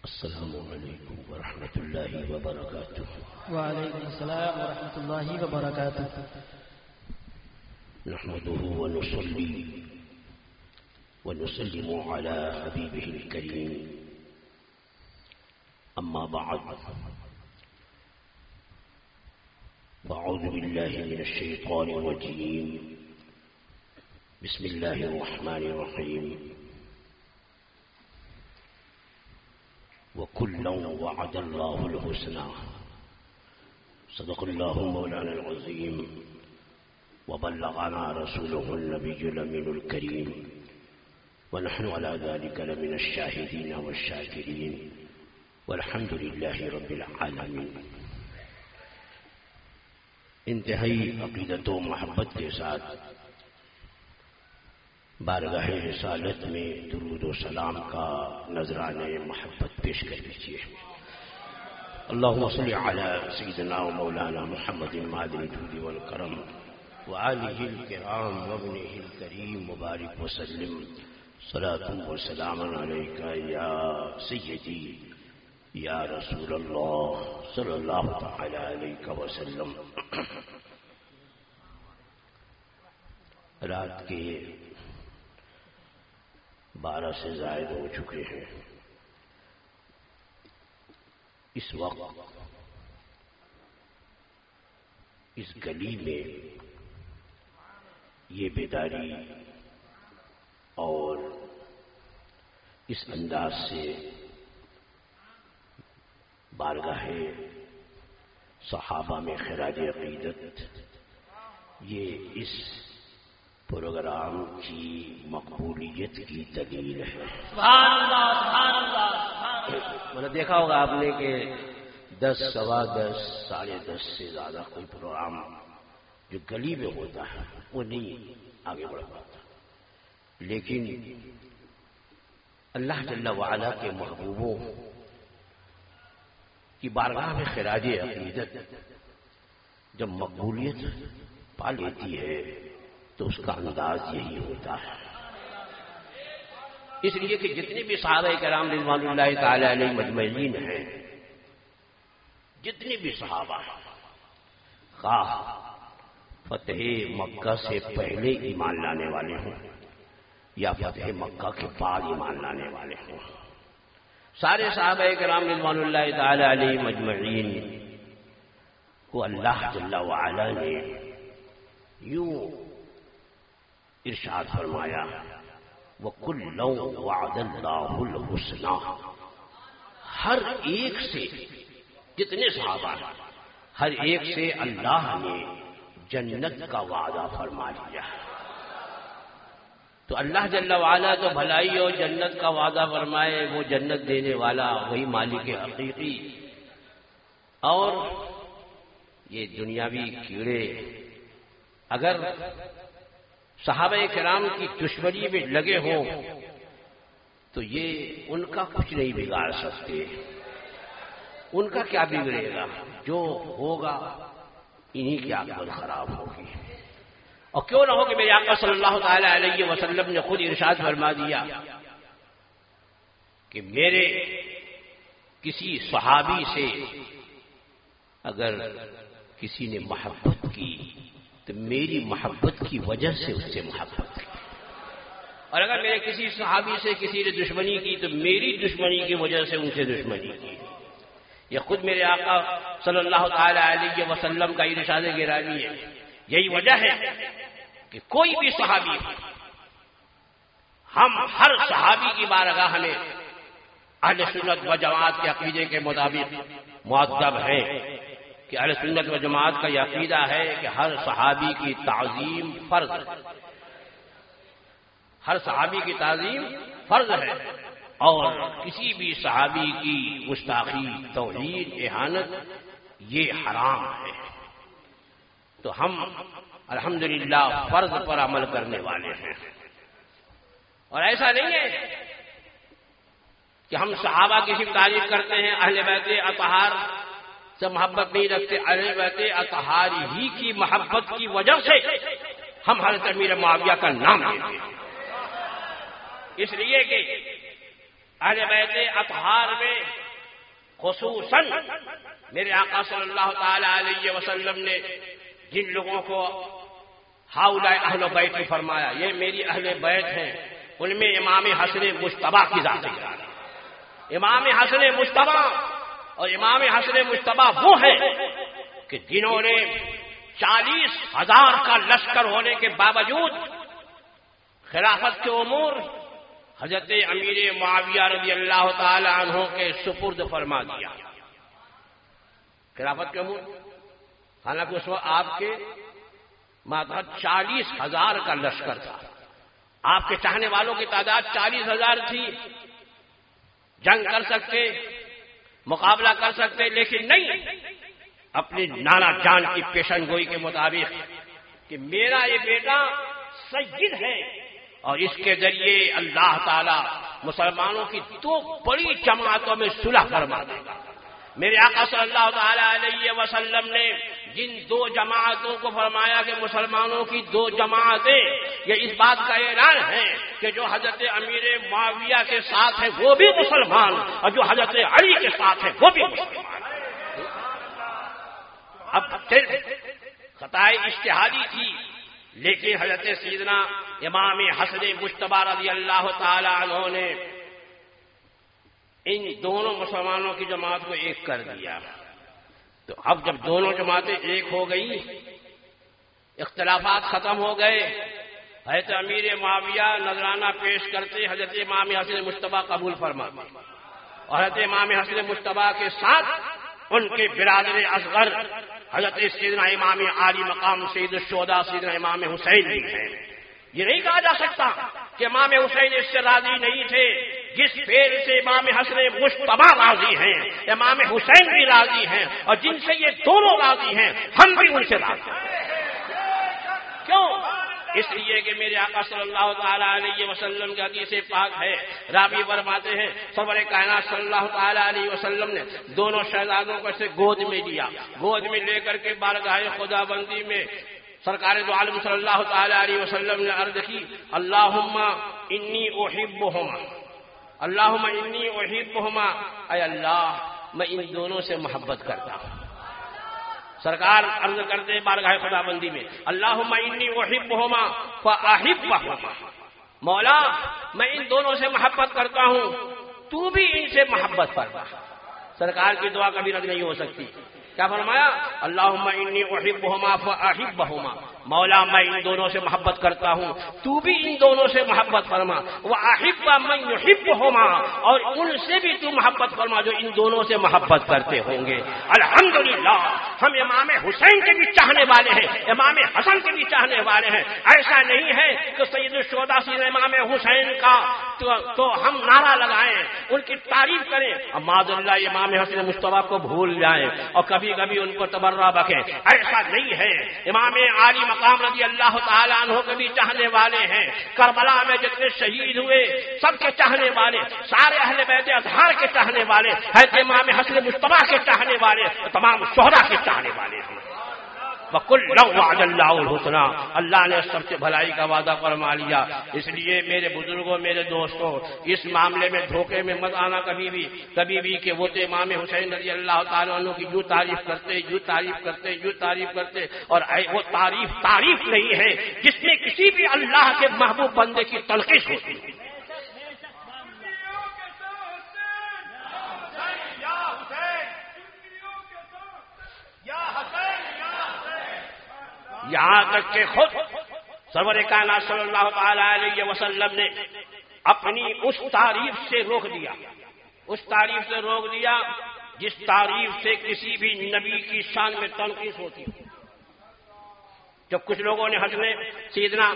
السلام علیکم ورحمۃ اللہ وبرکاتہ۔ وعلیکم السلام ورحمۃ اللہ وبرکاتہ۔ نحمده ونصلي ونسلم على حبيبه الكريم، أما بعد، فأعوذ بالله من الشيطان الرجيم، بسم الله الرحمن الرحيم، وكلا وعد الله الحسنى، صدق الله مولانا العظيم، وبلغنا رسوله النبي الأمين الكريم، ونحن على ذلك لمن الشاهدين والشاكرين، والحمد لله رب العالمين۔ انتہائی عقیدت و محبت کے ساتھ بارگاہ رسالت میں درود و سلام کا نذرانے محبت پیش کر دیجیے۔ اللهم صل على سيدنا ومولانا محمد معدن الجود والكرم وآله الكرام وابنه الكريم، مبارك وسلم، صلاة وسلام عليك يا سيدي یا رسول اللہ صلی اللہ تعالی علیہ وسلم۔ رات کے 12 سے زائد ہو چکے ہیں۔ اس وقت اس گلی میں یہ بیداری اور اس انداز سے بارگاہ صحابہ میں خراج عقیدت، یہ اس پروگرام کی مقبولیت کی دلیل ہے۔ سبحان اللہ، سبحان اللہ، سبحان اللہ۔ میں نے دیکھا ہوگا آپ نے کہ 10، سوا 10، 10:30 سے زیادہ کوئی پروگرام جو گلی میں ہوتا ہے وہ نہیں آگے بڑھ پاتا، لیکن اللہ جل وعلا کے محبوبوں کی بارگاہ میں خراج عقیدت جب مقبولیت پا لیتی ہے تو اس کا انداز یہی ہوتا ہے۔ اس لیے کہ جتنے بھی صحابہ کرام رضوان اللہ تعالی علیہ مجمعین ہیں، جتنے بھی صحابہ خواہ فتح مکہ سے پہلے ایمان لانے والے ہوں یا فتح مکہ کے بعد ایمان لانے والے ہوں، سارے صحابہ کرام رضوان اللہ تعالی علیہ مجمعین کو اللہ جل وعلا نے یوں ارشاد فرمایا، وَكُلًّا وَعَدَ اللَّهُ الْحُسْنَى۔ ہر ایک سے، جتنے صحابہ ہیں، ہر ایک سے اللہ نے جنت کا وعدہ فرما لیا۔ تو اللہ جل وعلا تو بھلائی اور جنت کا وعدہ فرمائے، وہ جنت دینے والا وہی مالک حقیقی، اور یہ دنیاوی کیڑے اگر صحابہ کرام کی دشمنی میں لگے ہوں تو یہ ان کا کچھ نہیں بگاڑ سکتے۔ ان کا کیا بگڑے گا؟ جو ہوگا انہی کی عاقبت خراب ہوگی۔ اور کیوں نہ ہو کہ میرے آقا صلی اللہ تعالی علیہ وسلم نے خود ارشاد فرما دیا کہ میرے کسی صحابی سے اگر کسی نے محبت کی تو میری محبت کی وجہ سے اس سے محبت کی، اور اگر میرے کسی صحابی سے کسی نے دشمنی کی تو میری دشمنی کی وجہ سے ان سے دشمنی کی۔ یہ خود میرے آقا صلی اللہ تعالی علیہ وسلم کا ارشاد گرامی ہے۔ یہی وجہ ہے کہ کوئی بھی صحابی ہو، ہم ہر صحابی کی بارگاہ میں اہل سنت و جماعت کے عقیدے کے مطابق مؤدب ہیں کہ اہل سنت و جماعت کا یہ عقیدہ ہے کہ ہر صحابی کی تعظیم فرض ہے، ہر صحابی کی تعظیم فرض ہے، اور کسی بھی صحابی کی گستاخی، توہین، اہانت یہ حرام ہے۔ تو ہم الحمدللہ فرض پر عمل کرنے والے ہیں، اور ایسا نہیں ہے کہ ہم صحابہ کی صرف تعریف کرتے ہیں، اہل بیت اطہار سے محبت نہیں رکھتے، اہل بیت اطہار ہی کی محبت کی وجہ سے ہم حضرت امیر معاویہ کا نام لیتے ہیں، اس لیے کہ اہل بیت اطہار میں خصوصاً میرے آقا صلی اللہ تعالی علیہ وسلم نے جن لوگوں کو ہؤلاء اہل بیت فرمایا، یہ میری اہل بیت ہیں، ان میں امام حسن مجتبی کی ذات ہے۔ امام حسن مجتبی، اور امام حسن مجتبی وہ ہے کہ جنہوں نے 40,000 کا لشکر ہونے کے باوجود خلافت کے امور حضرت امیر معاویہ رضی اللہ تعالی عنہ کے سپرد فرما دیا۔ خلافت کے امور، حالانکہ اس وقت آپ کے ماتحت 40,000 کا لشکر تھا، آپ کے چاہنے والوں کی تعداد 40,000 تھی، جنگ کر سکتے، مقابلہ کر سکتے، لیکن نہیں، اپنی نانا جان کی پیشن گوئی کے مطابق کہ میرا یہ بیٹا سید ہے اور اس کے ذریعے اللہ تعالی مسلمانوں کی 2 بڑی جماعتوں میں صلح فرما دے گا۔ میرے آقا صلی اللہ تعالی علیہ وسلم نے جن 2 جماعتوں کو فرمایا کہ مسلمانوں کی 2 جماعتیں، یہ اس بات کا اعلان ہے کہ جو حضرت امیر معاویہ کے ساتھ ہے وہ بھی مسلمان، اور جو حضرت علی کے ساتھ ہے وہ بھی مسلمان۔ اب خطائے اجتہادی تھی، لیکن حضرت سیدنا امام حسن مجتبی رضی اللہ تعالی عنہ نے ان دونوں مسلمانوں کی جماعت کو ایک کر دیا۔ تو اب جب دونوں جماعتیں ایک ہو گئی، اختلافات ختم ہو گئے، حضرت امیر معاویہ نذرانہ پیش کرتے، حضرت امام حسن مجتبی قبول فرماتے، اور حضرت امام حسن مجتبی کے ساتھ ان کے برادر اصغر حضرت سیدنا امام عالی مقام سید الشہداء سیدنا امام حسین بھی ہیں۔ یہ نہیں کہا جا سکتا کہ امام حسین اس سے راضی نہیں تھے، جس پھیل سے امام حسن مجتبی راضی ہیں، امام حسین بھی راضی ہیں، اور جن سے یہ دونوں راضی ہیں ہم بھی ان سے راضی ہیں۔ کیوں؟ اس لیے کہ میرے آقا صلی اللہ تعالی علیہ وسلم کا حدیث پاک ہے، راوی فرماتے ہیں سرور کائنات صلی اللہ تعالی علیہ وسلم نے دونوں شہزادوں کو سے گود میں لیا، گود میں لے کر کے بارگاہ خدا بندی میں سرکار دو عالم صلی اللہ تعالی علیہ وسلم نے عرض کی، اللہم انی احبہما، اللہم انی احبہما، اے اللہ میں ان دونوں سے محبت کرتا ہوں۔ سرکار عرض کرتے بارگاہ خدا بندی میں، اللہم انی احبہما فاحبہما، مولا میں ان دونوں سے محبت کرتا ہوں، تو بھی ان سے محبت کرتا۔ سرکار کی دعا کبھی رد نہیں ہو سکتی۔ کیا فرمایا؟ اللہم انی احبہما فاحبہما، مولا میں ان دونوں سے محبت کرتا ہوں، تو بھی ان دونوں سے محبت فرما، واحب من یحبہما، اور ان سے بھی تو محبت فرما جو ان دونوں سے محبت کرتے ہوں گے۔ الحمدللہ ہم امام حسین کے بھی چاہنے والے ہیں، امام حسن کے بھی چاہنے والے ہیں۔ ایسا نہیں ہے کہ سید الشہداء سید امام حسین کا تو ہم نعرہ لگائیں، ان کی تعریف کریں، اور معاذ اللہ امام حسن مجتبی کو بھول جائیں اور کبھی کبھی ان کو تبرہ بکیں۔ ایسا نہیں ہے۔ امام عالی مقام رضی اللہ تعالی عنہ کے بھی چاہنے والے ہیں، کربلا میں جتنے شہید ہوئے سب کے چاہنے والے، سارے اہل بیت اطہار کے چاہنے والے، حضرت امام حسن مجتبی کے چاہنے والے، تمام شہداء کے چاہنے والے ہیں۔ وَكُلًّا وَعَدَ اللَّهُ الْحُسْنَىٰ، اللہ نے سب سے بھلائی کا وعدہ فرما لیا۔ اس لیے میرے بزرگوں، میرے دوستوں، اس معاملے میں دھوکے میں مت آنا کبھی بھی کہ وہ تو امام حسین رضی اللہ تعالیٰ عنہ کی یوں تعریف کرتے، اور وہ تعریف نہیں ہے جس میں کسی بھی اللہ کے محبوب بندے کی تلخیص ہوتی ہے۔ یہاں تک کہ خود سرور کائنات صلی اللہ تعالی علیہ وسلم نے اپنی اس تعریف سے روک دیا جس تعریف سے کسی بھی نبی کی شان میں تنقیص ہوتی ہے۔ جب کچھ لوگوں نے حضرت سیدنا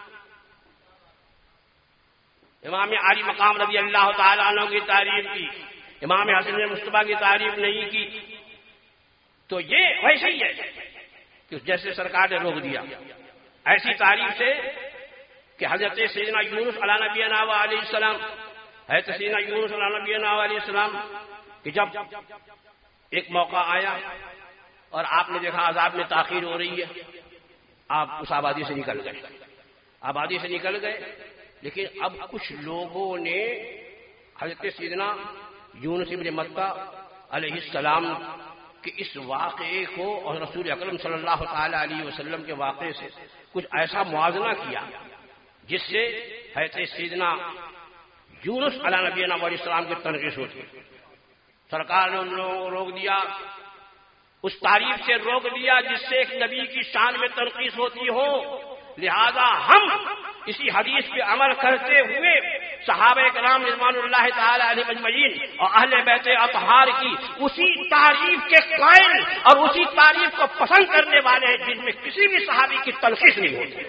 امام عالی مقام رضی اللہ تعالی عنہ کی تعریف کی، امام حسن مجتبی کی تعریف نہیں کی، تو یہ ویسے ہی ہے کہ جیسے سرکار نے روک دیا ایسی تعریف سے کہ حضرت سیدنا یونس علیہ نبینا علیہ السلام، حضرت سیدنا یونس علیہ نبینا علیہ السلام کہ جب ایک موقع آیا اور آپ نے دیکھا عذاب میں تاخیر ہو رہی ہے، آپ اس آبادی سے نکل گئے، لیکن اب کچھ لوگوں نے حضرت سیدنا یونس بن متہ علیہ السلام کے اس واقعے کو اور رسول اکرم صلی اللہ تعالی علیہ وسلم کے واقعے سے کچھ ایسا موازنہ کیا جس سے حضرت سیدنا یونس علیہ نبینا علیہ السلام کی تنقید ہوتی. سرکار نے ان لوگوں کو روک دیا، اس تعریف سے روک دیا جس سے ایک نبی کی شان میں تنقید ہوتی ہو. لہذا ہم اسی حدیث پہ عمل کرتے ہوئے صحابہ کرام رضوان اللہ تعالی علیہم اجمعین اور اہل بیت اطہار کی اسی تعریف کے قائل اور اسی تعریف کو پسند کرنے والے ہیں جن میں کسی بھی صحابی کی تنقید نہیں ہوتی.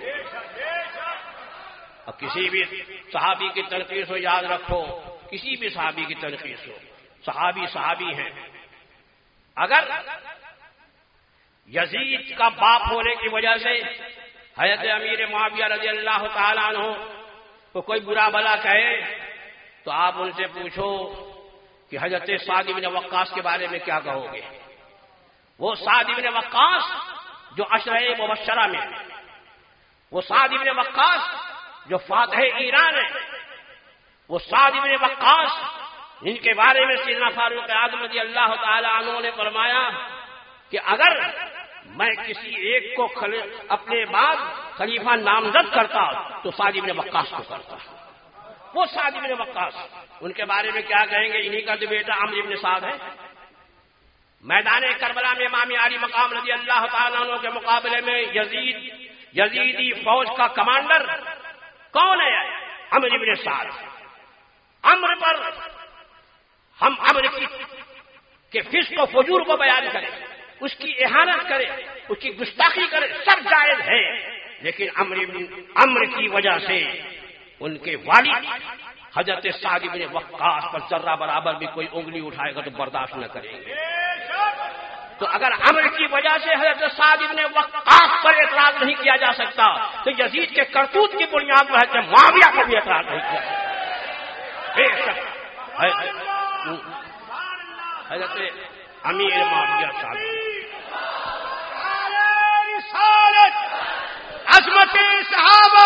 اور کسی بھی صحابی کی تنقید ہو، یاد رکھو، کسی بھی صحابی کی تنقید ہو، صحابی ہیں. اگر یزید کا باپ ہونے کی وجہ سے حضرت امیر معاویہ رضی اللہ تعالیٰ عنہ کو کوئی برا بلا کہے تو آپ ان سے پوچھو کہ حضرت سعد بن وقاص کے بارے میں کیا کہو گے. وہ سعد بن وقاص جو عشرہ مبشرہ میں، وہ سعد بن وقاص جو فاتح ایران ہے، وہ سعد بن وقاص جن کے بارے میں سیدنا فاروق اعظم رضی اللہ تعالی عنہ نے فرمایا کہ اگر میں کسی ایک کو اپنے بعد خلیفہ نامزد کرتا تو سعد بن وقاص کو کرتا. وہ سعد بن وقاص، ان کے بارے میں کیا کہیں گے؟ انہی کا تو بیٹا عمرو بن سعد ہے. میدان کربلا میں امام علی مقام رضی اللہ تعالیٰ عنہ کے مقابلے میں یزیدی فوج کا کمانڈر کون ہے؟ عمرو بن سعد. عمرو پر ہم عمرو کے فسق و فجور کو بیان کریں، اس کی اہانت کرے، اس کی گستاخی کرے، سب جائز ہے، لیکن عمرو کی وجہ سے ان کے والد حضرت سعد بن وقاص پر ذرہ برابر بھی کوئی انگلی اٹھائے گا تو برداشت نہ کریں گے. تو اگر عمرو کی وجہ سے حضرت سعد بن وقاص پر اعتراض نہیں کیا جا سکتا تو یزید کے کرتوت کی بنیاد پر حضرت معاویہ پر بھی اعتراض نہیں کیا جا سکتا. حضرت امیر معاویہ صاحب عظمت صحابہ،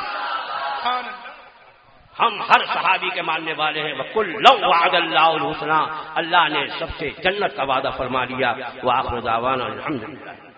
ہم ہر صحابی کے ماننے والے ہیں. وَكُلًّا وَعَدَ اللَّهُ الْحُسْنَىٰ، اللہ نے سب سے جنت کا وعدہ فرما لیا. وآخر دعوانا الحمدللہ.